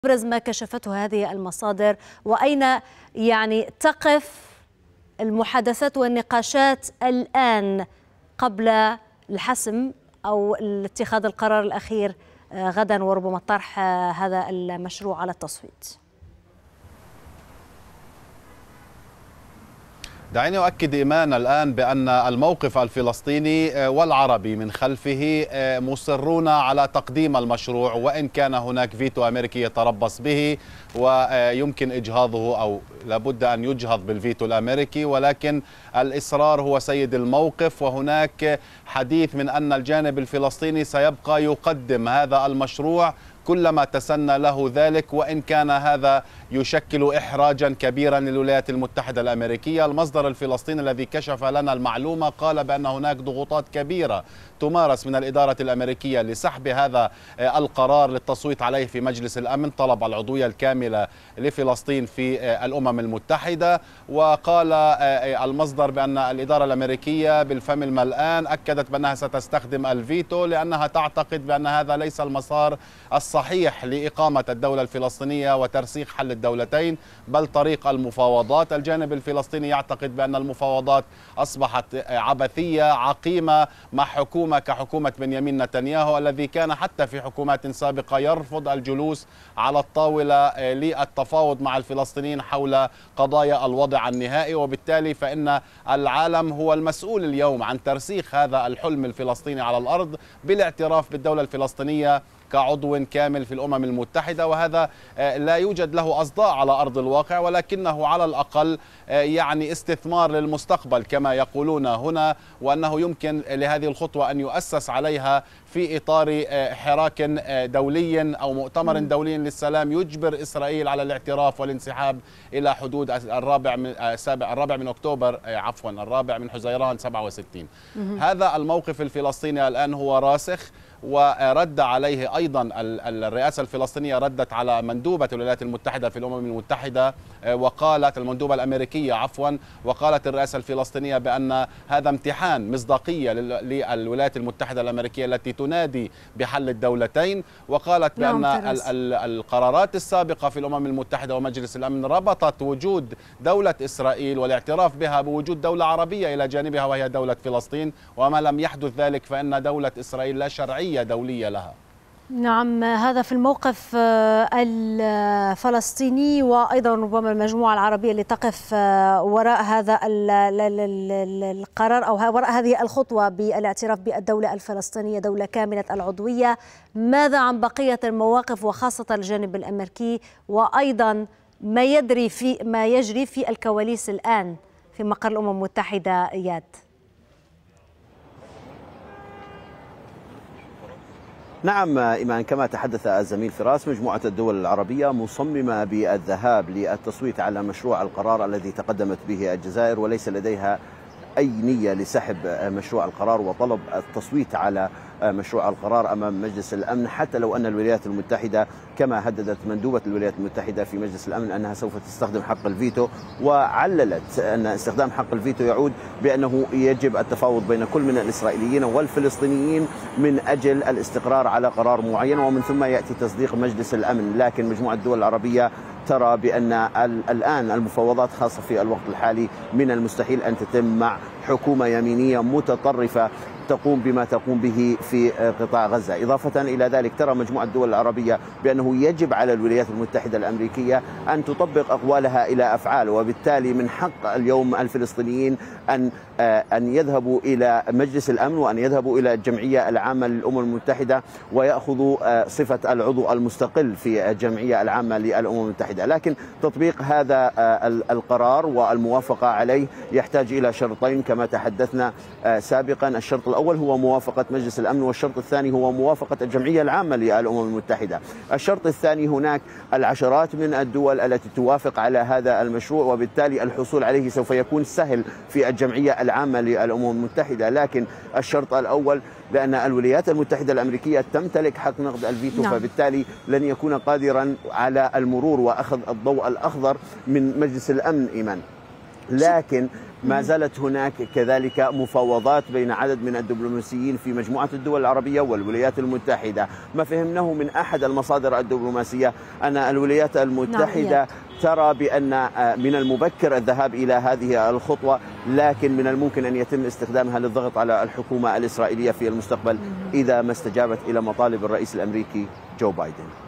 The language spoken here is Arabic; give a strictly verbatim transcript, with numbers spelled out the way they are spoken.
أبرز ما كشفته هذه المصادر، وأين يعني تقف المحادثات والنقاشات الآن قبل الحسم أو اتخاذ القرار الأخير غدا وربما طرح هذا المشروع على التصويت؟ دعيني أؤكد إيمان الآن بأن الموقف الفلسطيني والعربي من خلفه مصرون على تقديم المشروع، وإن كان هناك فيتو أمريكي يتربص به ويمكن إجهاضه أو لابد أن يجهض بالفيتو الأمريكي، ولكن الإصرار هو سيد الموقف. وهناك حديث من أن الجانب الفلسطيني سيبقى يقدم هذا المشروع كلما تسنى له ذلك، وإن كان هذا يشكل إحراجا كبيرا للولايات المتحدة الأمريكية. المصدر الفلسطيني الذي كشف لنا المعلومة قال بأن هناك ضغوطات كبيرة تمارس من الإدارة الأمريكية لسحب هذا القرار للتصويت عليه في مجلس الأمن، طلب العضوية الكاملة لفلسطين في الأمم المتحدة. وقال المصدر بأن الإدارة الأمريكية بالفم الملآن أكدت بأنها ستستخدم الفيتو لأنها تعتقد بأن هذا ليس المسار الصحيح لإقامة الدولة الفلسطينية وترسيخ حل الدولتين، بل طريق المفاوضات. الجانب الفلسطيني يعتقد بأن المفاوضات أصبحت عبثية عقيمة مع حكومة كحكومة بنيامين نتنياهو، الذي كان حتى في حكومات سابقة يرفض الجلوس على الطاولة للتفاوض مع الفلسطينيين حول قضايا الوضع النهائي. وبالتالي فإن العالم هو المسؤول اليوم عن ترسيخ هذا الحلم الفلسطيني على الأرض بالاعتراف بالدولة الفلسطينية كعضو كامل في الأمم المتحدة. وهذا لا يوجد له أصداء على أرض الواقع، ولكنه على الأقل يعني استثمار للمستقبل كما يقولون هنا، وأنه يمكن لهذه الخطوة أن يؤسس عليها في إطار حراك دولي أو مؤتمر دولي للسلام يجبر إسرائيل على الاعتراف والانسحاب إلى حدود الرابع من السابع الرابع من أكتوبر عفوا الرابع من حزيران سبعة وستين. هذا الموقف الفلسطيني الآن هو راسخ، ورد عليه أيضا الرئاسة الفلسطينية، ردت على مندوبة الولايات المتحدة في الأمم المتحدة وقالت المندوبة الأمريكية عفوا وقالت الرئاسة الفلسطينية بأن هذا امتحان مصداقية للولايات المتحدة الأمريكية التي تنادي بحل الدولتين. وقالت بأن القرارات السابقة في الأمم المتحدة ومجلس الأمن ربطت وجود دولة إسرائيل والاعتراف بها بوجود دولة عربية إلى جانبها وهي دولة فلسطين، وما لم يحدث ذلك فإن دولة إسرائيل لا شرعية دولية لها. نعم، هذا في الموقف الفلسطيني، وأيضا ربما المجموعة العربية اللي تقف وراء هذا القرار أو وراء هذه الخطوة بالاعتراف بالدولة الفلسطينية دولة كاملة العضوية. ماذا عن بقية المواقف وخاصة الجانب الأمريكي، وأيضا ما يجري في ما يجري في الكواليس الآن في مقر الأمم المتحدة؟ إياد. نعم إيمان، كما تحدث الزميل فراس، مجموعة الدول العربية مصممة بالذهاب للتصويت على مشروع القرار الذي تقدمت به الجزائر، وليس لديها أي نية لسحب مشروع القرار وطلب التصويت على مشروع القرار أمام مجلس الأمن، حتى لو أن الولايات المتحدة كما هددت مندوبة الولايات المتحدة في مجلس الأمن أنها سوف تستخدم حق الفيتو، وعللت أن استخدام حق الفيتو يعود بأنه يجب التفاوض بين كل من الإسرائيليين والفلسطينيين من أجل الاستقرار على قرار معين، ومن ثم يأتي تصديق مجلس الأمن. لكن مجموعة الدول العربية ترى بأن الآن المفاوضات خاصة في الوقت الحالي من المستحيل أن تتم مع حكومة يمينية متطرفة تقوم بما تقوم به في قطاع غزة. إضافة إلى ذلك ترى مجموعة الدول العربية بأنه يجب على الولايات المتحدة الأمريكية أن تطبق أقوالها إلى أفعال، وبالتالي من حق اليوم الفلسطينيين أن أن يذهبوا إلى مجلس الأمن وأن يذهبوا إلى الجمعية العامة للأمم المتحدة ويأخذوا صفة العضو المستقل في الجمعية العامة للأمم المتحدة. لكن تطبيق هذا القرار والموافقة عليه يحتاج إلى شرطين كما تحدثنا سابقا. الشرط الأول هو موافقة مجلس الأمن، والشرط الثاني هو موافقة الجمعية العامة للأمم المتحدة. الشرط الثاني هناك العشرات من الدول التي توافق على هذا المشروع، وبالتالي الحصول عليه سوف يكون سهل في الجمعية العامة للأمم المتحدة. لكن الشرط الأول لأن الولايات المتحدة الأمريكية تمتلك حق نقد الفيتو، نعم. فبالتالي لن يكون قادرا على المرور وأخذ الضوء الأخضر من مجلس الأمن. إيمان. لكن ما زالت هناك كذلك مفاوضات بين عدد من الدبلوماسيين في مجموعة الدول العربية والولايات المتحدة. ما فهمناه من أحد المصادر الدبلوماسية أن الولايات المتحدة ترى بأن من المبكر الذهاب إلى هذه الخطوة، لكن من الممكن أن يتم استخدامها للضغط على الحكومة الإسرائيلية في المستقبل إذا ما استجابت إلى مطالب الرئيس الأمريكي جو بايدن.